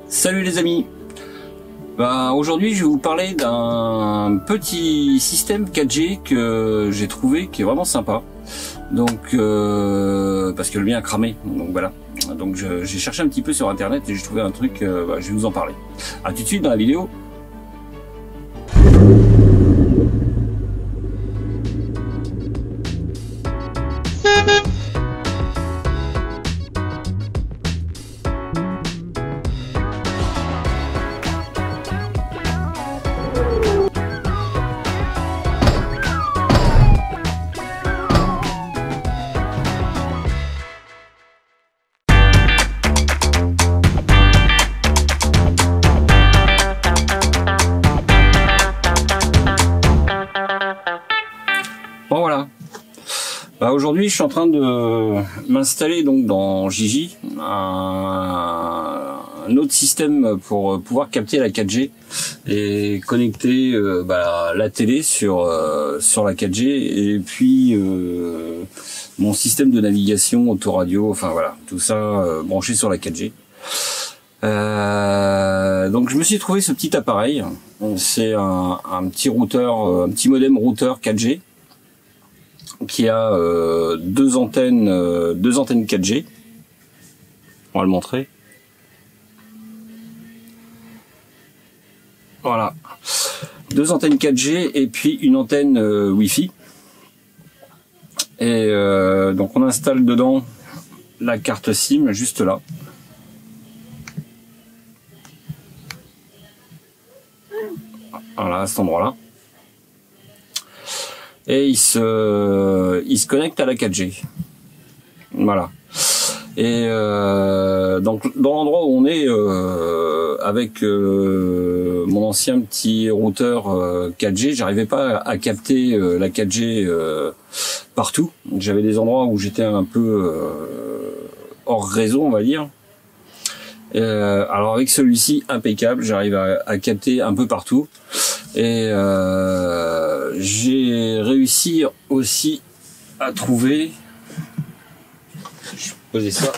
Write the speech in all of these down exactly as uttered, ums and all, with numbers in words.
Salut les amis. Bah, aujourd'hui je vais vous parler d'un petit système quatre G que j'ai trouvé qui est vraiment sympa. Donc euh, parce que le mien a cramé, donc voilà. Donc j'ai cherché un petit peu sur internet et j'ai trouvé un truc, euh, bah, je vais vous en parler. A tout de suite dans la vidéo. Bon voilà. Bah, aujourd'hui, je suis en train de m'installer donc dans Gigi un, un autre système pour pouvoir capter la quatre G et connecter euh, bah, la télé sur euh, sur la quatre G et puis euh, mon système de navigation autoradio, enfin voilà, tout ça euh, branché sur la quatre G. Euh, donc je me suis trouvé ce petit appareil. C'est un, un petit routeur, un petit modem routeur quatre G. Qui a euh, deux antennes, euh, deux antennes quatre G. On va le montrer. Voilà, deux antennes quatre G et puis une antenne euh, Wi-Fi. Et euh, donc on installe dedans la carte SIM juste là. Voilà, à cet endroit-là. Et il se, il se connecte à la quatre G. Voilà. Et euh, donc dans l'endroit où on est, euh, avec euh, mon ancien petit routeur euh, quatre G, j'arrivais pas à, à capter euh, la quatre G euh, partout. J'avais des endroits où j'étais un peu euh, hors réseau, on va dire. Euh, alors avec celui-ci impeccable, j'arrive à, à capter un peu partout. Et euh, j'ai réussi aussi à trouver, je vais poser ça,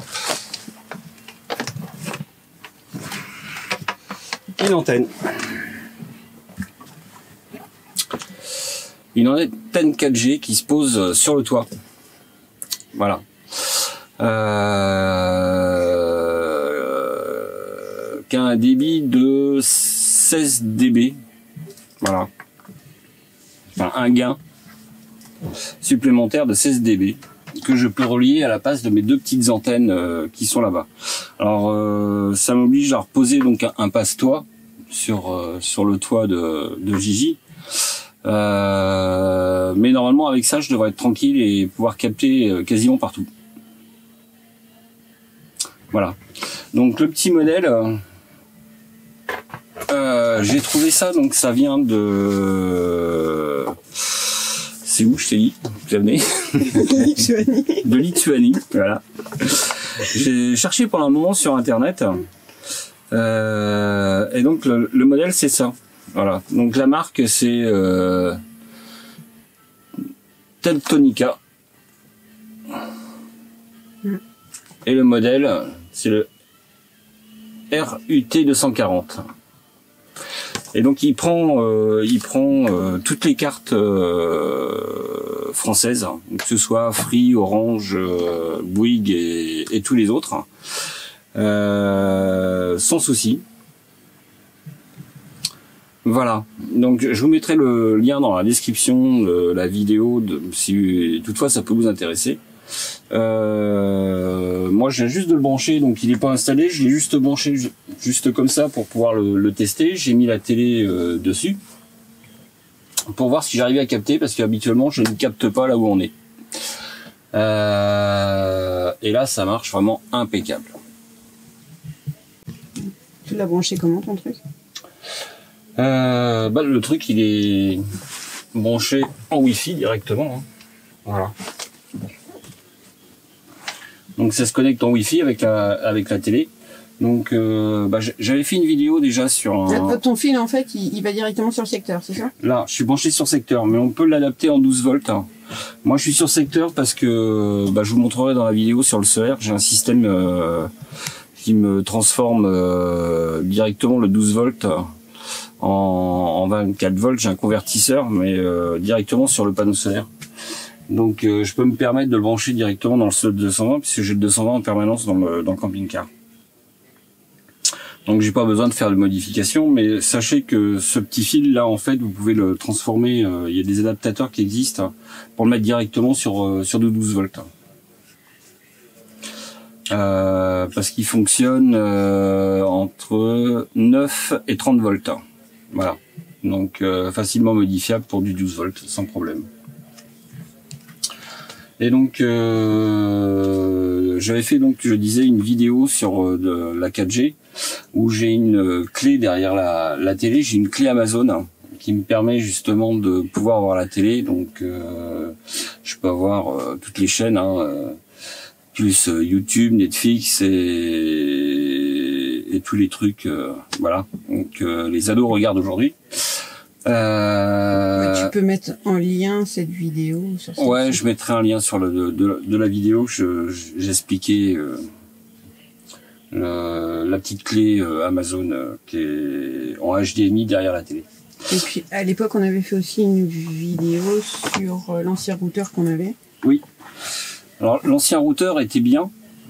une antenne. Une antenne quatre G qui se pose sur le toit. Voilà. Euh, qui a un débit de seize décibels. Voilà. Enfin, un gain supplémentaire de seize décibels que je peux relier à la passe de mes deux petites antennes euh, qui sont là-bas. Alors, euh, ça m'oblige à reposer donc un, un passe-toit sur euh, sur le toit de, de Gigi. Euh, mais normalement, avec ça, je devrais être tranquille et pouvoir capter euh, quasiment partout. Voilà. Donc, le petit modèle... Euh, Euh, j'ai trouvé ça, donc ça vient de... C'est où, je t'ai dit? De Lituanie, voilà. J'ai cherché pendant un moment sur internet. Euh, et donc le, le modèle c'est ça. Voilà. Donc la marque c'est euh, Teltonika. Et le modèle c'est le R U T deux cent quarante. Et donc il prend, euh, il prend euh, toutes les cartes euh, françaises, que ce soit Free, Orange, euh, Bouygues et, et tous les autres, euh, sans souci. Voilà. Donc je vous mettrai le lien dans la description de la vidéo, de, si toutefois ça peut vous intéresser. Euh, moi je viens juste de le brancher, donc il n'est pas installé, je l'ai juste branché juste comme ça pour pouvoir le, le tester. J'ai mis la télé euh, dessus pour voir si j'arrivais à capter, parce qu'habituellement je ne capte pas là où on est. Euh, et là ça marche vraiment impeccable. Tu l'as branché comment ton truc? euh, bah, Le truc il est branché en Wi-Fi directement, hein. Voilà. Donc ça se connecte en Wi-Fi avec la avec la télé. Donc euh, bah, j'avais fait une vidéo déjà sur un... Ton fil en fait il, il va directement sur le secteur, c'est ça? Là je suis branché sur secteur, mais on peut l'adapter en douze volts. Moi je suis sur secteur parce que bah, je vous montrerai dans la vidéo sur le C E R. J'ai un système euh, qui me transforme euh, directement le douze volts en, en vingt-quatre volts. J'ai un convertisseur, mais euh, directement sur le panneau solaire. Donc euh, je peux me permettre de le brancher directement dans le slot deux cent vingt, puisque j'ai le deux cent vingt en permanence dans le, dans le camping-car. Donc j'ai pas besoin de faire de modifications, mais sachez que ce petit fil là, en fait, vous pouvez le transformer. Euh, il y a des adaptateurs qui existent pour le mettre directement sur euh, sur du douze volts. Euh, parce qu'il fonctionne euh, entre neuf et trente volts. Voilà. Donc euh, facilement modifiable pour du douze volts sans problème. Et donc euh, j'avais fait, donc je disais, une vidéo sur euh, de la quatre G où j'ai une euh, clé derrière la, la télé. J'ai une clé Amazon hein, qui me permet justement de pouvoir avoir la télé. Donc euh, je peux avoir euh, toutes les chaînes, hein, euh, plus euh, YouTube, Netflix et, et tous les trucs, euh, voilà. Donc euh, les ados regardent aujourd'hui. Euh... Tu peux mettre en lien cette vidéo sur cette Ouais, site. je mettrai un lien sur le de, de, de la vidéo. Je, j'expliquais euh, le, la petite clé euh, Amazon euh, qui est en H D M I derrière la télé. Et puis à l'époque, on avait fait aussi une vidéo sur euh, l'ancien routeur qu'on avait. Oui. Alors l'ancien routeur était bien.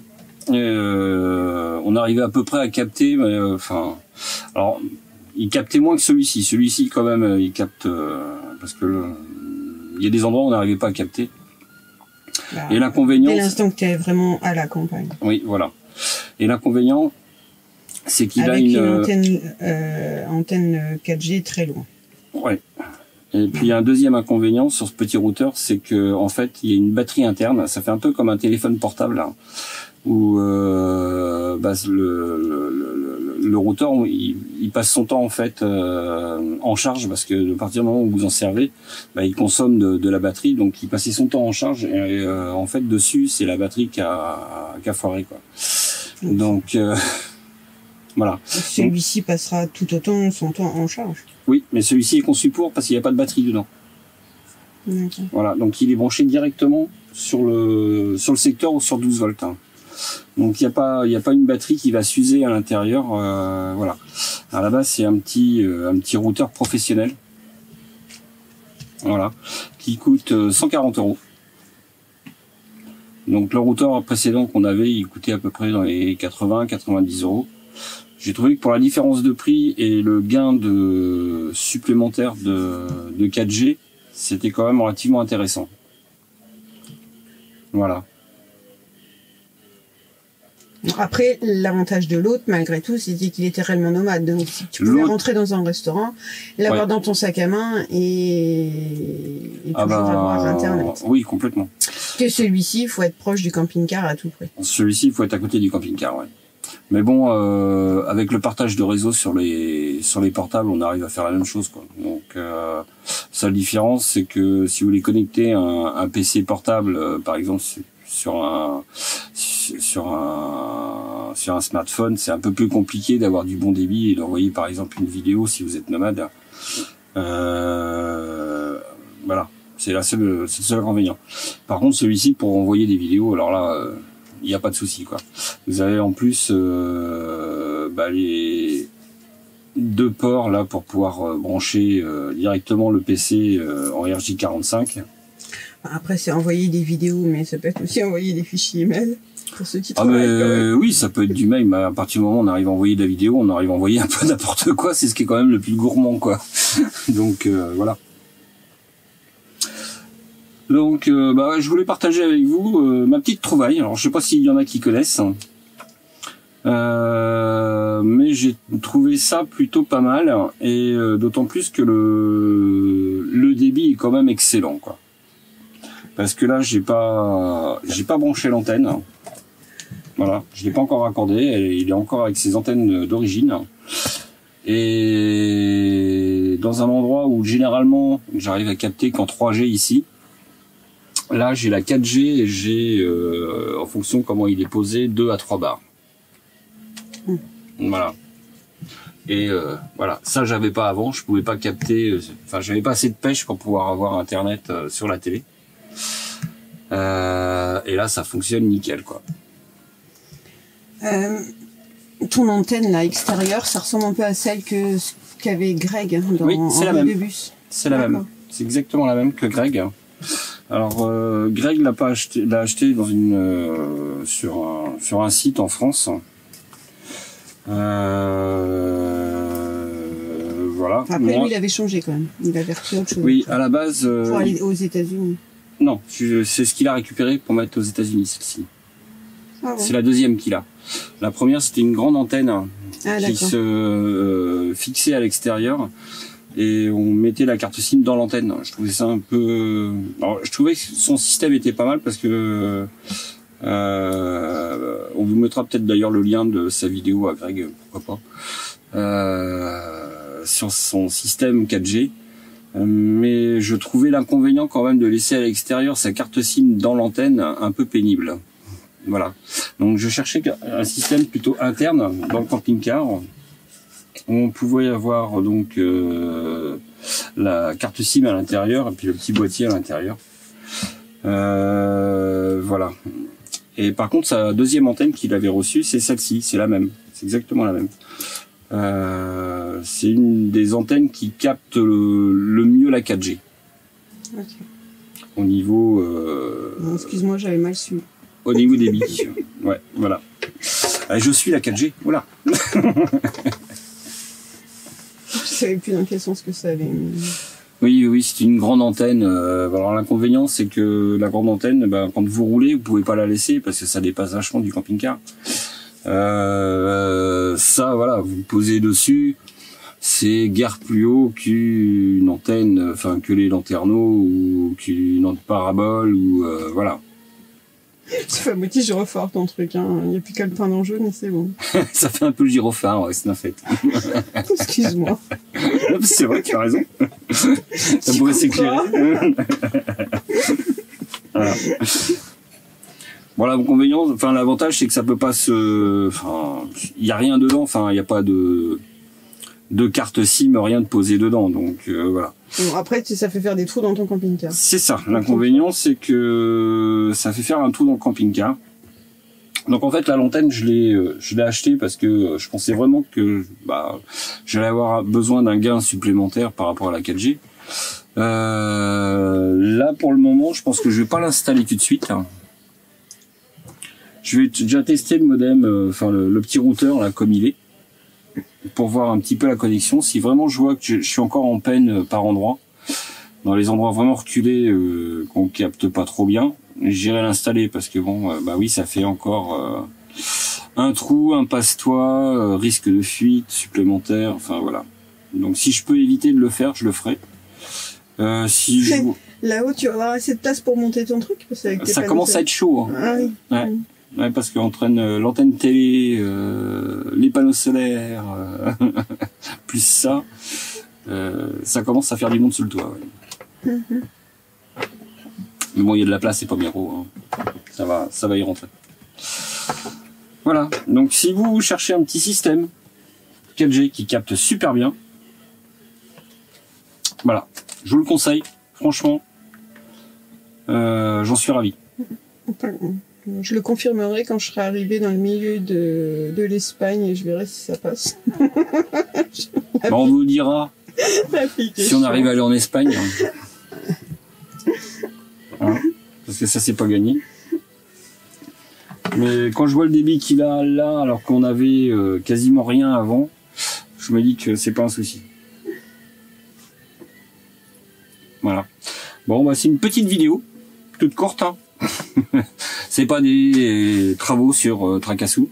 Euh, on arrivait à peu près à capter, mais euh, enfin, alors il captait moins que celui-ci. Celui-ci quand même, euh, il capte euh, parce que le, il y a des endroits où on n'arrivait pas à capter. Bah, Et l'inconvénient, dès l'instant que tu es vraiment à la campagne. oui, voilà. Et l'inconvénient, c'est qu'il a Avec une, une antenne, euh, antenne quatre G très loin. Ouais. Et puis il y a un deuxième inconvénient sur ce petit routeur, c'est que en fait il y a une batterie interne. Ça fait un peu comme un téléphone portable là, où euh, bah, le, le, le, le routeur il, il passe son temps en fait euh, en charge, parce que à partir du moment où vous en servez, bah, il consomme de, de la batterie, donc il passait son temps en charge et euh, en fait dessus c'est la batterie qui a, qui a foiré quoi. Donc euh, voilà. Celui-ci passera tout autant son temps en charge. Oui, mais celui-ci est conçu pour, parce qu'il n'y a pas de batterie dedans. Okay. Voilà, donc il est branché directement sur le sur le secteur ou sur douze volts. Hein. Donc il n'y a pas il y a pas une batterie qui va s'user à l'intérieur. Euh, voilà. À la base c'est un petit euh, un petit routeur professionnel. Voilà, qui coûte euh, cent quarante euros. Donc le routeur précédent qu'on avait, il coûtait à peu près dans les quatre-vingts à quatre-vingt-dix euros. J'ai trouvé que pour la différence de prix et le gain de supplémentaire de, de quatre G, c'était quand même relativement intéressant. Voilà. Après, l'avantage de l'autre, malgré tout, c'était qu'il était réellement nomade. Donc, si tu pouvais rentrer dans un restaurant, l'avoir ouais. dans ton sac à main et, et ah toujours bah, avoir Internet. Oui, complètement. Que celui-ci, il faut être proche du camping-car à tout prix. Celui-ci, il faut être à côté du camping-car, ouais. Mais bon, euh, avec le partage de réseau sur les sur les portables, on arrive à faire la même chose, quoi. Donc, euh, seule différence, c'est que si vous voulez connecter un, un P C portable, euh, par exemple sur un sur un sur un smartphone, c'est un peu plus compliqué d'avoir du bon débit et d'envoyer, par exemple, une vidéo si vous êtes nomade. Euh, voilà, c'est la seule c'est le seul inconvénient. Par contre, celui-ci, pour envoyer des vidéos, alors là. Euh, il n'y a pas de souci quoi. Vous avez en plus euh, bah, les deux ports là pour pouvoir euh, brancher euh, directement le P C euh, en R J quarante-cinq. Après c'est envoyer des vidéos, mais ça peut être aussi envoyer des fichiers mail pour ceux qui ah travaillent. Mais, euh, oui, ça peut être du mail, mais à partir du moment où on arrive à envoyer de la vidéo, on arrive à envoyer un peu n'importe quoi. C'est ce qui est quand même le plus gourmand quoi. Donc euh, voilà. Donc, euh, bah, je voulais partager avec vous euh, ma petite trouvaille. Alors, je sais pas s'il y en a qui connaissent, euh, mais j'ai trouvé ça plutôt pas mal, et euh, d'autant plus que le le débit est quand même excellent, quoi. Parce que là, j'ai pas j'ai pas branché l'antenne. Voilà, je l'ai pas encore raccordé. Il est encore avec ses antennes d'origine. Et dans un endroit où généralement j'arrive à capter qu'en trois G ici. Là, j'ai la quatre G et j'ai, euh, en fonction de comment il est posé, deux à trois bars. Mmh. Voilà. Et euh, voilà, ça j'avais pas avant, je pouvais pas capter, euh, enfin j'avais pas assez de pêche pour pouvoir avoir internet euh, sur la télé. Euh, et là, ça fonctionne nickel, quoi. Euh, ton antenne là extérieure, ça ressemble un peu à celle que qu'avait Greg dans oui, c'est la même. de bus. C'est la même. C'est exactement la même que Greg. Alors euh, Greg l'a pas acheté, l'a acheté dans une euh, sur un sur un site en France. Euh, voilà. Après Moi, lui, il avait changé quand même. Il avait repris autre chose. Oui, à la base. Euh, pour aller aux États-Unis. Non, c'est ce qu'il a récupéré pour mettre aux États-Unis, celle-ci. Ah bon. C'est la deuxième qu'il a. La première, c'était une grande antenne ah, qui se euh, fixait à l'extérieur et on mettait la carte SIM dans l'antenne. Je trouvais ça un peu. Alors, je trouvais que son système était pas mal parce que euh, on vous mettra peut-être d'ailleurs le lien de sa vidéo à Greg, pourquoi pas, euh, sur son système quatre G. Mais je trouvais l'inconvénient quand même de laisser à l'extérieur sa carte SIM dans l'antenne un peu pénible. Voilà. Donc je cherchais un système plutôt interne dans le camping-car. On pouvait avoir donc euh, la carte SIM à l'intérieur et puis le petit boîtier à l'intérieur. Euh, voilà. Et par contre, sa deuxième antenne qu'il avait reçue, c'est celle-ci, c'est la même. C'est exactement la même. Euh, c'est une des antennes qui capte le, le mieux la quatre G. Okay. Au niveau... Euh, non, excuse-moi, j'avais mal su. Au niveau débit. Ouais, voilà. Euh, je suis la quatre G, voilà. Je savais plus dans quel sens que ça allait. Oui, oui, c'est une grande antenne. Euh, alors l'inconvénient, c'est que la grande antenne, ben, quand vous roulez, vous pouvez pas la laisser parce que ça dépasse vachement du camping-car. Euh, ça, voilà, vous posez dessus, c'est guère plus haut qu'une antenne, enfin que les lanterneaux ou qu'une antenne parabole ou euh, voilà. Ça fait à moitié gyrophare ton truc, hein. Il n'y a plus qu'à le peindre en jaune et c'est bon. Ça fait un peu le gyrophare, ouais, c'est un fait. Excuse-moi. C'est vrai, tu as raison. Ça tu pourrait s'éclairer. Voilà. Bon, l'inconvénient, enfin l'avantage, c'est que ça peut pas se, enfin, il y a rien dedans, enfin, il y a pas de de carte SIM, rien de posé dedans, donc euh, voilà. Bon, après, ça fait faire des trous dans ton camping-car. C'est ça. L'inconvénient, c'est que ça fait faire un trou dans le camping-car. Donc en fait, la l'antenne, je l'ai, je l'ai acheté parce que je pensais vraiment que bah j'allais avoir besoin d'un gain supplémentaire par rapport à la quatre G. Euh, là, pour le moment, je pense que je vais pas l'installer tout de suite. Je vais déjà tester le modem, euh, enfin le, le petit routeur là comme il est, pour voir un petit peu la connexion. Si vraiment je vois que je, je suis encore en peine euh, par endroit, dans les endroits vraiment reculés euh, qu'on capte pas trop bien, j'irai l'installer parce que bon, euh, bah oui, ça fait encore euh, un trou, un passe-toit, euh, risque de fuite supplémentaire. Enfin voilà. Donc si je peux éviter de le faire, je le ferai. Euh, si je... Là-haut, tu vas avoir assez de place pour monter ton truc parce que ça commence à être chaud. Hein. Ah oui. Ouais. Oui. Ouais, parce qu'on traîne euh, l'antenne télé, euh, les panneaux solaires, euh, plus ça, euh, ça commence à faire du monde sous le toit. Ouais. Mm-hmm. Mais bon, il y a de la place, c'est pas bien gros. Hein. Ça va, ça va y rentrer. Voilà. Donc, si vous cherchez un petit système quatre G qui capte super bien, voilà, je vous le conseille. Franchement, euh, j'en suis ravi. Je le confirmerai quand je serai arrivé dans le milieu de, de l'Espagne et je verrai si ça passe. Bon, on vous dira si on arrive à aller en Espagne. Hein, parce que ça, c'est pas gagné. Mais quand je vois le débit qu'il a là, alors qu'on avait euh, quasiment rien avant, je me dis que c'est pas un souci. Voilà. Bon, bah, c'est une petite vidéo, toute courte, hein. C'est pas des travaux sur euh, Tracassou.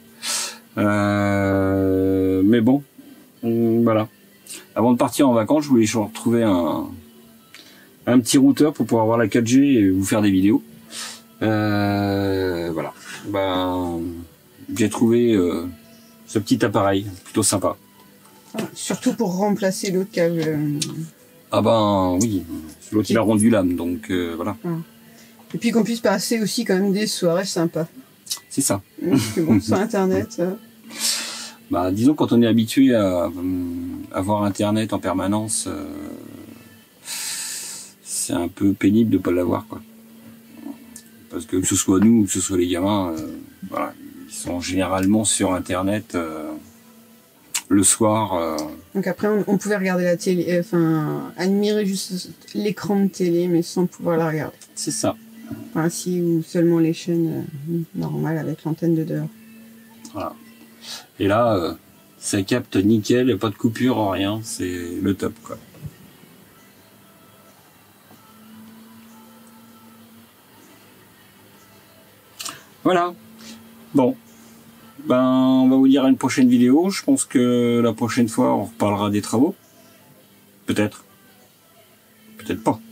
Euh, mais bon, euh, voilà. Avant de partir en vacances, je voulais retrouver un, un petit routeur pour pouvoir avoir la quatre G et vous faire des vidéos. Euh, voilà. Ben, j'ai trouvé euh, ce petit appareil plutôt sympa. Surtout pour remplacer l'autre câble. Ah ben oui, l'autre il a rendu l'âme, donc euh, voilà. Ah. Et puis qu'on puisse passer aussi quand même des soirées sympas. C'est ça. Parce que bon, sur Internet... Euh... Bah, disons, quand on est habitué à euh, avoir Internet en permanence, euh, c'est un peu pénible de pas l'avoir, quoi. Parce que que ce soit nous ou que ce soit les gamins, euh, voilà, Ils sont généralement sur Internet euh, le soir. Euh... Donc après, on, on pouvait regarder la télé, enfin, admirer juste l'écran de télé, mais sans pouvoir la regarder. C'est ça. Enfin, si, ou seulement les chaînes euh, normales avec l'antenne de dehors. Voilà. Et là, euh, ça capte nickel, y a pas de coupure, rien, c'est le top, quoi. Voilà. Bon. Ben, on va vous dire à une prochaine vidéo. Je pense que la prochaine fois, on reparlera des travaux. Peut-être. Peut-être pas.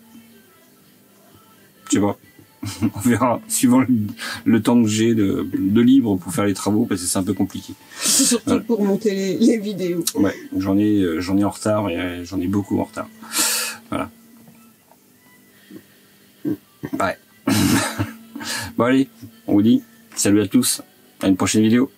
Je sais pas. On verra, suivant le, le temps que j'ai de, de libre pour faire les travaux, parce que c'est un peu compliqué. Surtout voilà. Pour monter les, les vidéos. Ouais, j'en ai, j'en ai en retard et j'en ai beaucoup en retard. Voilà. Ouais. Bon allez, on vous dit salut à tous, à une prochaine vidéo.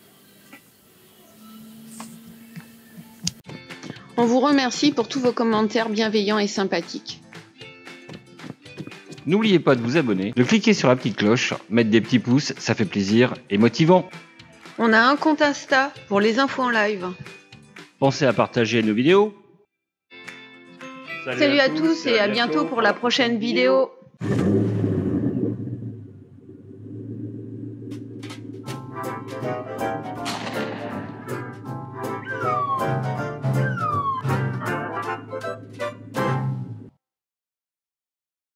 On vous remercie pour tous vos commentaires bienveillants et sympathiques. N'oubliez pas de vous abonner, de cliquer sur la petite cloche, mettre des petits pouces, ça fait plaisir et motivant. On a un compte Insta pour les infos en live. Pensez à partager nos vidéos. Salut, Salut à, à tous, tous et à bientôt, bientôt pour la prochaine vidéo. vidéo.